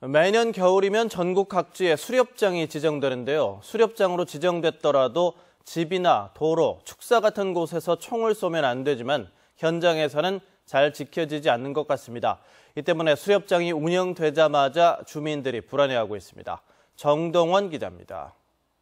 매년 겨울이면 전국 각지에 수렵장이 지정되는데요. 수렵장으로 지정됐더라도 집이나 도로, 축사 같은 곳에서 총을 쏘면 안 되지만 현장에서는 잘 지켜지지 않는 것 같습니다. 이 때문에 수렵장이 운영되자마자 주민들이 불안해하고 있습니다. 정동원 기자입니다.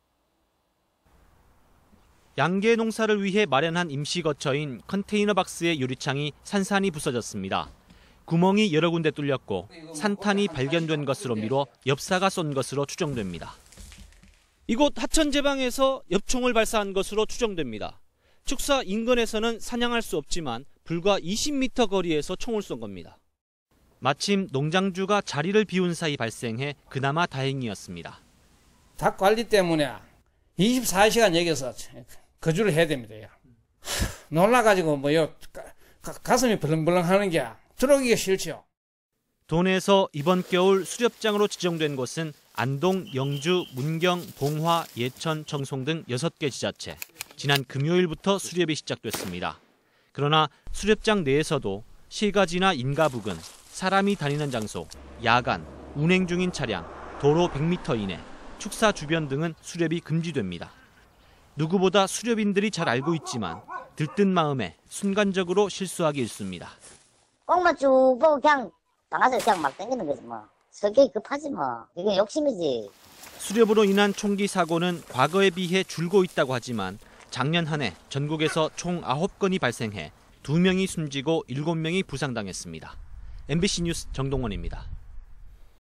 양계 농사를 위해 마련한 임시 거처인 컨테이너 박스의 유리창이 산산이 부서졌습니다. 구멍이 여러 군데 뚫렸고 산탄이 발견된 것으로 미뤄 엽사가 쏜 것으로 추정됩니다. 이곳 하천제방에서 엽총을 발사한 것으로 추정됩니다. 축사 인근에서는 사냥할 수 없지만 불과 20m 거리에서 총을 쏜 겁니다. 마침 농장주가 자리를 비운 사이 발생해 그나마 다행이었습니다. 닭 관리 때문에 24시간 여기서 거주를 해야 됩니다. 놀라가지고 가슴이 벌렁벌렁 하는 게 들어오기가 싫죠. 도내에서 이번 겨울 수렵장으로 지정된 곳은 안동, 영주, 문경, 봉화, 예천, 청송 등 6개 지자체. 지난 금요일부터 수렵이 시작됐습니다. 그러나 수렵장 내에서도 실가지나 인가 부근, 사람이 다니는 장소, 야간, 운행 중인 차량, 도로 100m 이내, 축사 주변 등은 수렵이 금지됩니다. 누구보다 수렵인들이 잘 알고 있지만 들뜬 마음에 순간적으로 실수하기 일쑤입니다. 꽁만 쭉 보고 그냥 방아쇠 그냥 막 당기는 거지 뭐. 성격이 급하지 뭐. 이게 욕심이지. 수렵으로 인한 총기 사고는 과거에 비해 줄고 있다고 하지만 작년 한 해 전국에서 총 9건이 발생해 2명이 숨지고 7명이 부상당했습니다. MBC 뉴스 정동원입니다.